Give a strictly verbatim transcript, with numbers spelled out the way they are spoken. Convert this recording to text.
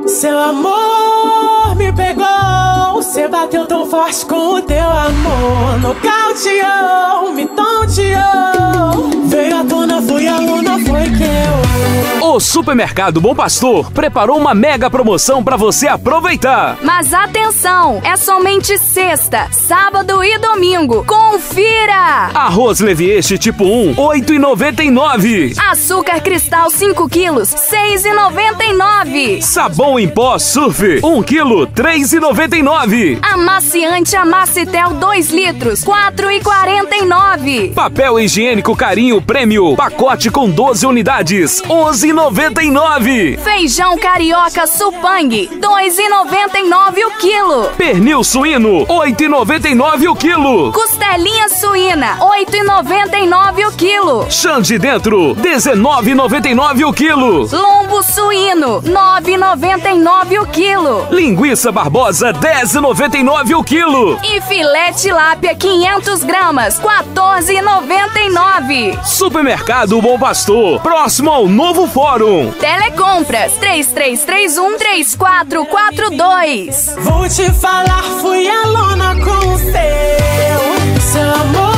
Seu amor me pegou, você bateu tão forte com o teu amor. Nocauteou, me tonteou. Veio à tona, fui aluna, foi que eu. O Supermercado Bom Pastor preparou uma mega promoção para você aproveitar. Mas atenção, é somente sexta, sábado e domingo. Confira! Arroz Levieste tipo um, oito reais e noventa e nove centavos. Açúcar cristal cinco quilos, seis reais e noventa e nove centavos. Sabão em pó Surf um quilo, três reais e noventa e nove centavos. Amaciante Amacitel dois litros, quatro reais e quarenta e nove centavos. Papel higiênico Carinho Prêmio, pacote com doze unidades, onze reais e noventa e nove centavos. Feijão carioca Supang, dois reais e noventa e nove centavos o quilo. Pernil suíno, oito reais e noventa e nove centavos o quilo. Costelinha suína, oito reais e noventa e nove centavos o quilo. Xande dentro, dezenove reais e noventa e nove centavos o quilo. Lombo suíno, nove reais e noventa e nove centavos o quilo. Linguiça Barbosa, dez reais e noventa e nove centavos o quilo. E filé tilápia quinhentas gramas, quatorze reais e noventa e nove centavos. Supermercado Bom Pastor, próximo ao Novo Fórum. Telecompras três três três um, três quatro quatro dois. Vou te falar, fui aluna com o seu. Seu amor